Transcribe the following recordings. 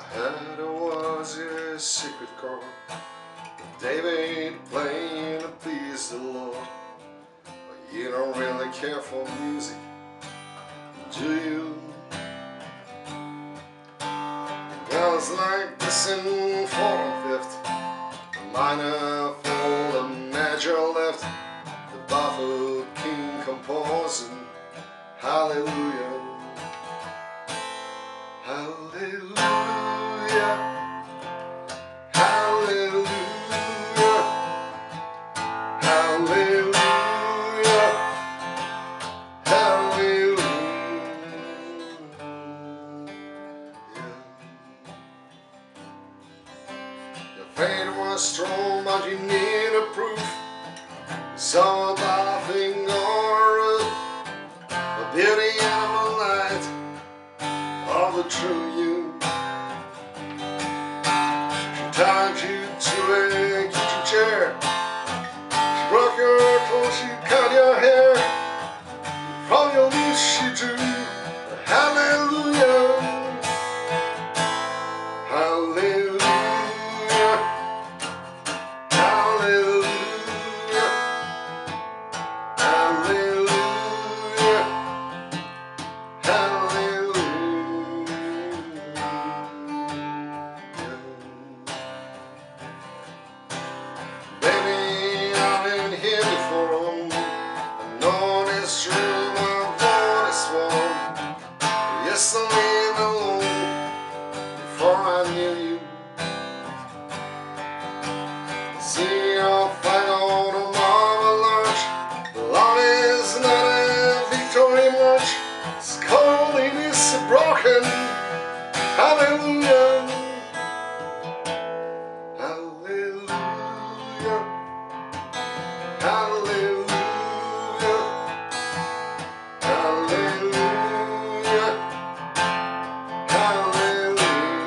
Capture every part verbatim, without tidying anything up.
And there was a secret chord David playing to please the Lord. But you don't really care for music, do you? It goes like this in fourth and fifth, a minor fall, a major left, the baffled king composing hallelujah, hallelujah, hallelujah, hallelujah, hallelujah. Your faith was strong, but you needed proof. So nothing or the beauty and the light of the true you. She tied you to a kitchen chair, she broke your clothes, she cut your hair, from your lips she drew hallelujah, hallelujah, hallelujah, hallelujah, hallelujah. Baby, I've been here before, I know it's true, my voice warm. Yes, I lived alone before I knew you. See your flag on a marble arch, love is not a victory march, it's cold, it is broken, hallelujah, hallelujah, hallelujah, hallelujah, hallelujah.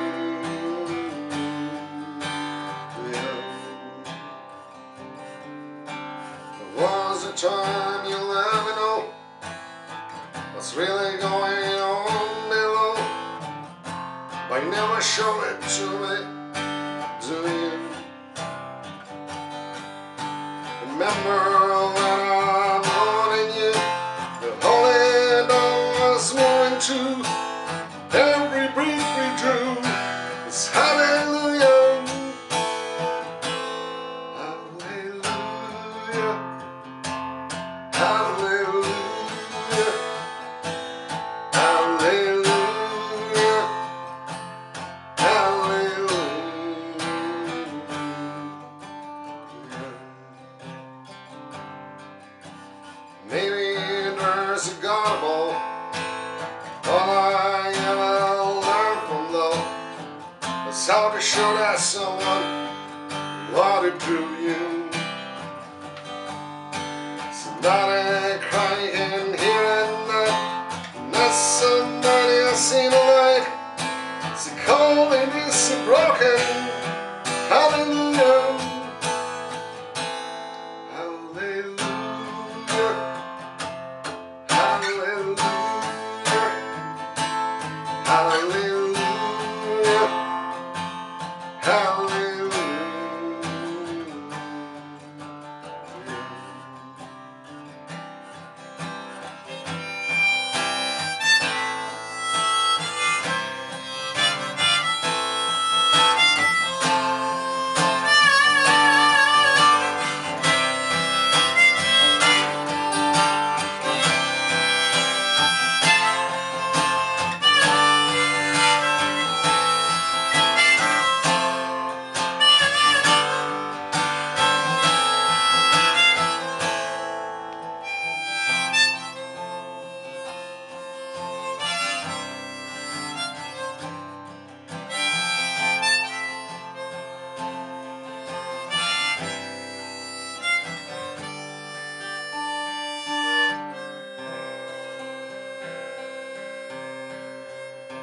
There was a time you let me know what's really going on below, but you never showed it to me, do you? Remember when I'm holding you, the holy dawn was moving too, every breath we drew is hallelujah, hallelujah, hallelujah, hallelujah, hallelujah. Maybe there's a God above, all I ever learned from love is how to show that someone what to do you. Somebody crying here and there, not somebody I've seen a light. It's a cold and it's a broken hallelujah, hallelujah, hallelujah, hallelujah, hallelujah.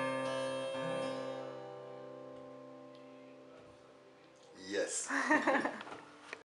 Yes.